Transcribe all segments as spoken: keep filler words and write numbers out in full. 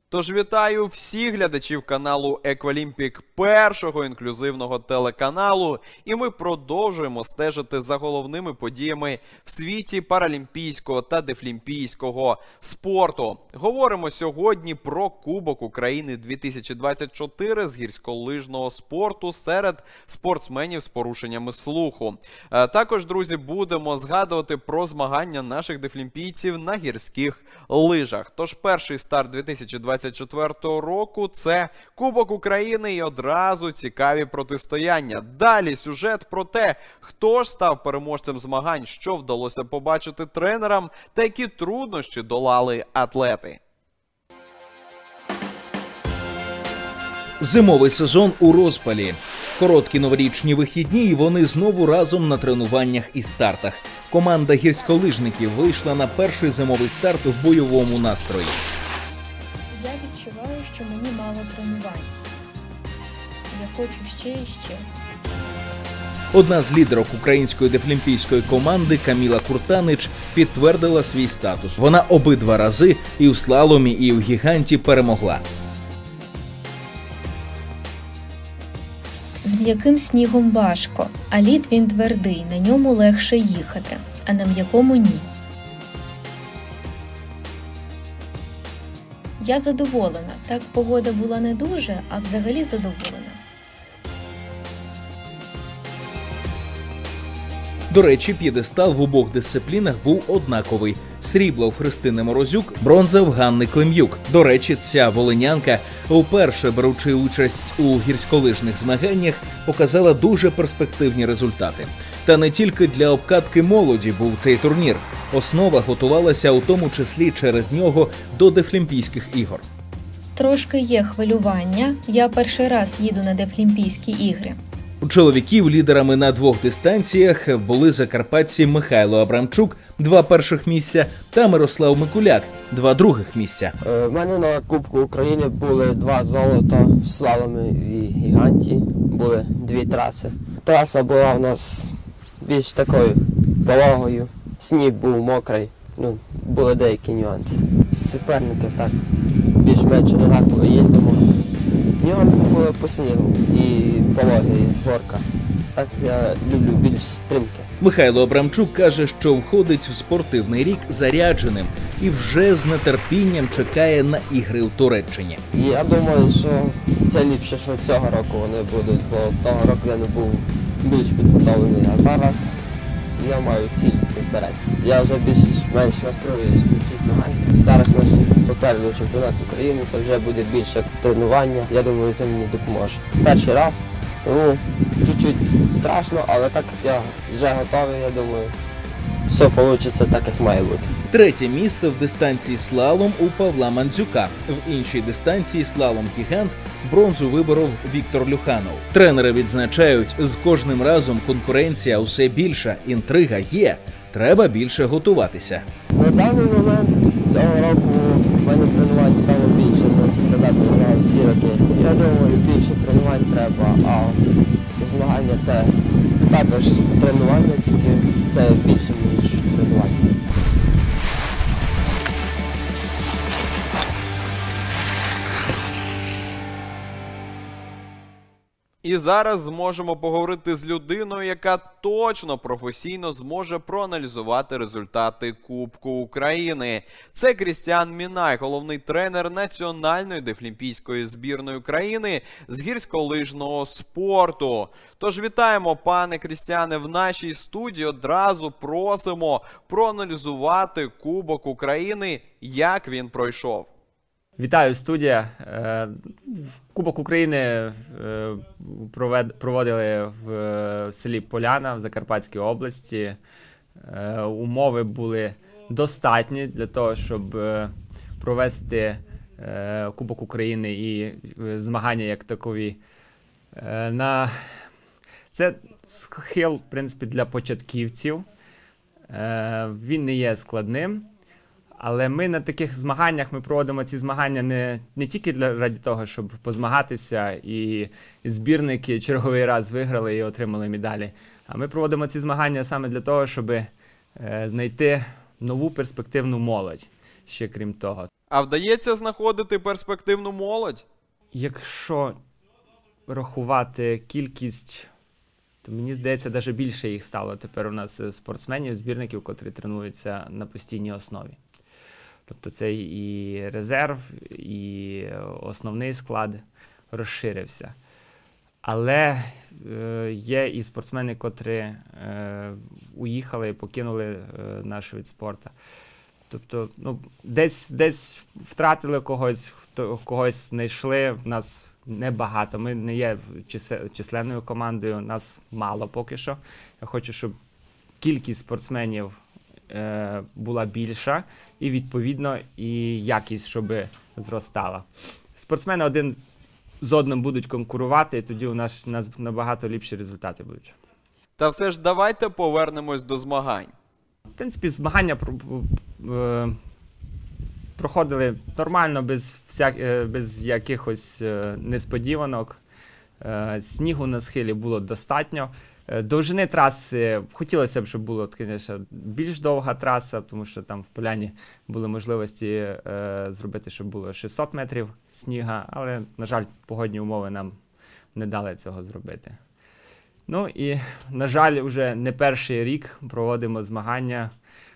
Тож вітаю всіх глядачів каналу Еквалімпік, першого інклюзивного телеканалу. І ми продовжуємо стежити за головними подіями в світі паралімпійського та дефлімпійського спорту. Говоримо сьогодні про Кубок України дві тисячі двадцять чотири з гірськолижного спорту серед спортсменів з порушеннями слуху. Також, друзі, будемо згадувати про змагання наших дефлімпійців на гірських лижах. Тож перший старт дві тисячі двадцять четвертого року – це Кубок України і одразу цікаві протистояння. Далі сюжет про те, хто ж став переможцем змагань, що вдалося побачити тренерам та які труднощі долали атлети. Зимовий сезон у розпалі. Короткі новорічні вихідні і вони знову разом на тренуваннях і стартах. Команда гірськолижників вийшла на перший зимовий старт в бойовому настрої. Я відчуваю, що мені мало тренувань. Я хочу ще і ще. Одна з лідерок української дефлімпійської команди Каміла Куртанич підтвердила свій статус. Вона обидва рази і у слаломі, і у гіганті перемогла. З м'яким снігом важко, а лід він твердий, на ньому легше їхати, а на м'якому ні. Я задоволена. Так, погода була не дуже, а взагалі задоволена. До речі, п'єдестал в обох дисциплінах був однаковий. Срібло в Христини Морозюк, бронза в Ганни Клим'юк. До речі, ця волинянка, вперше беручи участь у гірськолижних змаганнях, показала дуже перспективні результати. Та не тільки для обкатки молоді був цей турнір. Основа готувалася у тому числі через нього до Дефлімпійських ігор. Трошки є хвилювання. Я перший раз їду на Дефлімпійські ігри. У чоловіків лідерами на двох дистанціях були закарпатці Михайло Абрамчук, два перших місця, та Мирослав Микуляк, два других місця. У мене на Кубку України були два золота в слаломі і гіганті, були дві траси. Траса була у нас більш такою пологою, сніг був мокрий, ну, були деякі нюанси. Суперники так більш-менш однаково їздимо. Нюанси були по снігу і пологи, і горка. Так я люблю більш стрімки. Михайло Абрамчук каже, що входить в спортивний рік зарядженим і вже з нетерпінням чекає на ігри у Туреччині. Я думаю, що це ліпше, що цього року вони будуть, бо того року я не був більш підготовлений, а зараз я маю ціль вперед. Я вже більш-менш настроююсь на ці змагання. Зараз наш попереду чемпіонат України, це вже буде більше тренування. Я думаю, це мені допоможе. Перший раз, тому чуть-чуть страшно, але так як я вже готовий, я думаю, все вийде так, як має бути. Третє місце в дистанції слалом у Павла Мандзюка. В іншій дистанції слалом-гігант бронзу виборов Віктор Люханов. Тренери відзначають, з кожним разом конкуренція усе більша, інтрига є. Треба більше готуватися. На даний момент цього року в мене тренувань саме більше, бо стандартно знав всі роки. Я думаю, більше тренувань треба, а змагання це також тренування, тільки це більше, ніж тренування. І зараз зможемо поговорити з людиною, яка точно професійно зможе проаналізувати результати Кубку України. Це Крістіан Мінай, головний тренер національної дефлімпійської збірної України з гірськолижного спорту. Тож вітаємо, пане Крістіане, в нашій студії. Одразу просимо проаналізувати Кубок України, як він пройшов. Вітаю, студія. Кубок України проводили в селі Поляна в Закарпатській області. Умови були достатні для того, щоб провести Кубок України і змагання як такові. Це схил, в принципі, для початківців. Він не є складним. Але ми на таких змаганнях, ми проводимо ці змагання не, не тільки для, раді того, щоб позмагатися, і, і збірники черговий раз виграли і отримали медалі. А ми проводимо ці змагання саме для того, щоб е, знайти нову перспективну молодь, ще крім того. А вдається знаходити перспективну молодь? Якщо рахувати кількість, то мені здається, навіть більше їх стало тепер у нас спортсменів, збірників, котрі тренуються на постійній основі. Тобто це і резерв, і основний склад розширився. Але е, є і спортсмени, котрі е, уїхали і покинули е, наш вид спорту. Тобто, ну, десь, десь втратили когось, хто, когось знайшли, в нас небагато. Ми не є численною командою, нас мало поки що. Я хочу, щоб кількість спортсменів е, була більша і, відповідно, і якість, щоб зростала. Спортсмени один з одним будуть конкурувати, і тоді у нас, у нас набагато ліпші результати будуть. Та все ж давайте повернемось до змагань. В принципі, змагання е, проходили нормально, без, всяк, е, без якихось е, несподіванок. Е, снігу на схилі було достатньо. Е, довжини траси хотілося б, щоб була, звісно, більш довга траса, тому що там в Поляні були можливості е, зробити, щоб було шістсот метрів сніга, але, на жаль, погодні умови нам не дали цього зробити. Ну і, на жаль, вже не перший рік проводимо змагання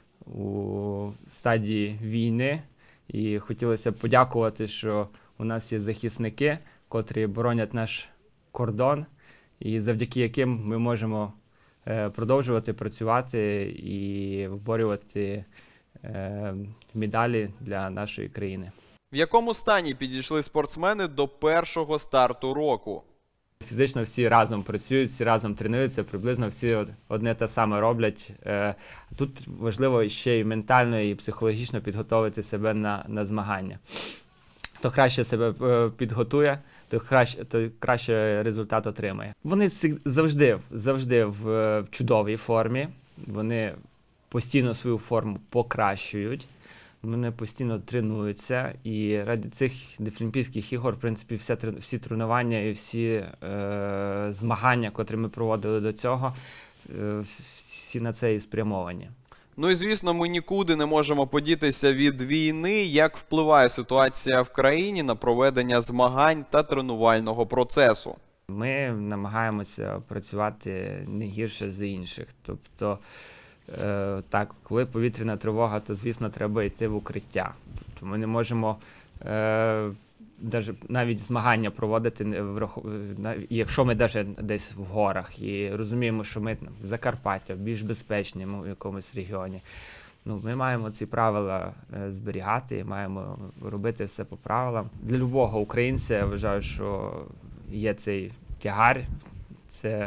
у стадії війни. І хотілося б подякувати, що у нас є захисники, котрі боронять наш кордон, і завдяки яким ми можемо е, продовжувати працювати і виборювати е, медалі для нашої країни. В якому стані підійшли спортсмени до першого старту року? Фізично всі разом працюють, всі разом тренуються, приблизно всі одне те саме роблять. Тут важливо ще й ментально, і психологічно підготовити себе на, на змагання. Хто краще себе підготує, то краще, то краще результат отримає. Вони завжди, завжди в, в чудовій формі, вони постійно свою форму покращують. Вони постійно тренуються, і ради цих Дефлімпійських ігор, в принципі, вся, всі тренування і всі е, змагання, котрі ми проводили до цього, е, всі на це і спрямовані. Ну і, звісно, ми нікуди не можемо подітися від війни. Як впливає ситуація в країні на проведення змагань та тренувального процесу? Ми намагаємося працювати не гірше за інших. Тобто, Е, так, коли повітряна тривога, то, звісно, треба йти в укриття. Тобто ми не можемо е, навіть змагання проводити, якщо ми навіть десь в горах і розуміємо, що ми в Закарпаття, більш безпечні в якомусь регіоні. Ну, ми маємо ці правила зберігати, маємо робити все по правилам. Для любого українця, я вважаю, що є цей тягар, це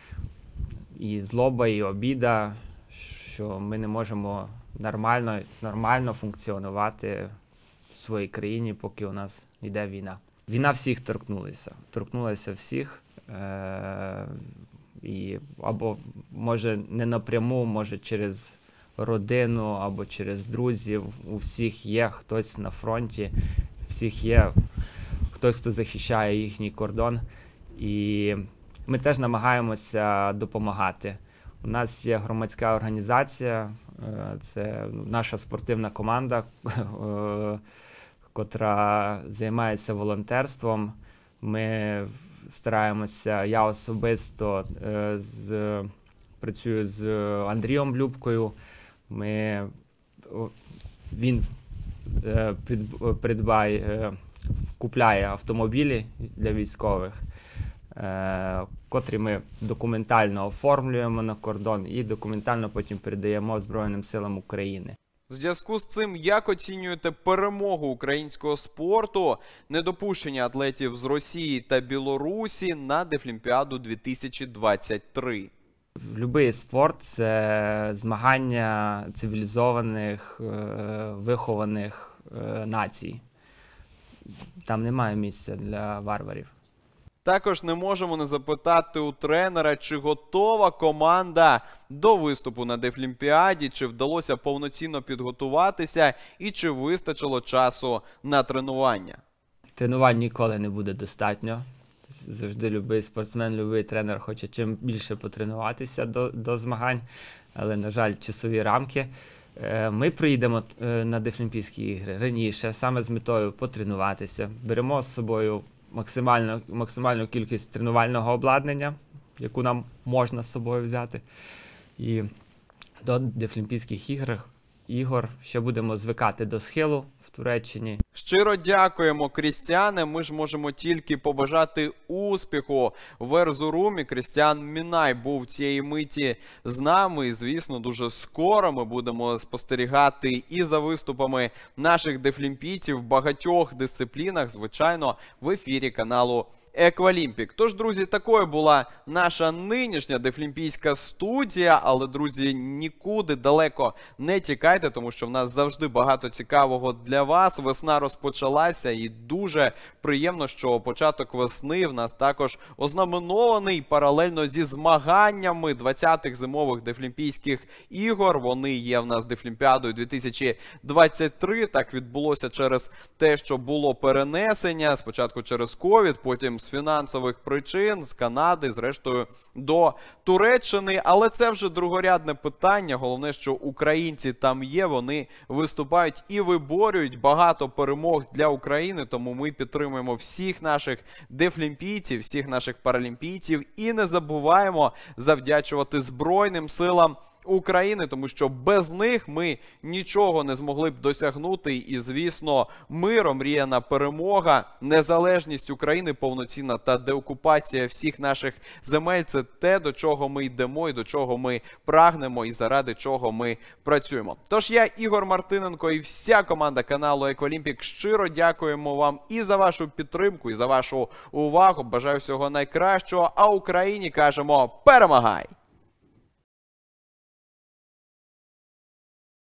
і злоба, і обіда, що ми не можемо нормально, нормально функціонувати в своїй країні, поки у нас йде війна. Війна всіх торкнулася, торкнулася всіх, е- і або може не напряму, може через родину, або через друзів. У всіх є хтось на фронті, всіх є хтось, хто захищає їхній кордон. І ми теж намагаємося допомагати. У нас є громадська організація, це наша спортивна команда, котра займається волонтерством. Ми стараємося, я особисто з, працюю з Андрієм Любкою. Ми, він придбає, купляє автомобілі для військових, котрі ми документально оформлюємо на кордон і документально потім передаємо Збройним силам України. В зв'язку з цим, як оцінюєте перемогу українського спорту, недопущення атлетів з Росії та Білорусі на Дефлімпіаду дві тисячі двадцять три? Будь-який спорт – це змагання цивілізованих, вихованих націй. Там немає місця для варварів. Також не можемо не запитати у тренера, чи готова команда до виступу на Дефлімпіаді, чи вдалося повноцінно підготуватися і чи вистачило часу на тренування. Тренувань ніколи не буде достатньо. Завжди любий спортсмен, любий тренер хоче чим більше потренуватися до, до змагань, але, на жаль, часові рамки. Е, Ми приїдемо е, на Дефлімпійські ігри раніше, саме з метою потренуватися. Беремо з собою максимальну, максимальну кількість тренувального обладнання, яку нам можна з собою взяти. І до Дефлімпійських ігор, ігор ще будемо звикати до схилу в Туреччині. Щиро дякуємо, Крістіане. Ми ж можемо тільки побажати успіху в Ерзурумі. Крістіан Мінай був цієї миті з нами. І, звісно, дуже скоро ми будемо спостерігати і за виступами наших дефлімпійців в багатьох дисциплінах, звичайно, в ефірі каналу Еквалімпік. Тож, друзі, такою була наша нинішня дефлімпійська студія. Але, друзі, нікуди далеко не тікайте, тому що в нас завжди багато цікавого для вас. Весна розпочалася і дуже приємно, що початок весни в нас також ознаменований паралельно зі змаганнями двадцятих зимових дефлімпійських ігор. Вони є в нас Дефлімпіадою дві тисячі двадцять три. Так відбулося через те, що було перенесення. Спочатку через ковід, потім з фінансових причин, з Канади, зрештою до Туреччини. Але це вже другорядне питання. Головне, що українці там є, вони виступають і виборюють багато перемог для України. Тому ми підтримуємо всіх наших дефлімпійців, всіх наших паралімпійців і не забуваємо завдячувати Збройним силам України, тому що без них ми нічого не змогли б досягнути. І, звісно, мир, омріяна перемога, незалежність України повноцінна та деокупація всіх наших земель – це те, до чого ми йдемо і до чого ми прагнемо і заради чого ми працюємо. Тож я, Ігор Мартиненко, і вся команда каналу Еквалімпік щиро дякуємо вам і за вашу підтримку, і за вашу увагу. Бажаю всього найкращого, а Україні кажемо: перемагай!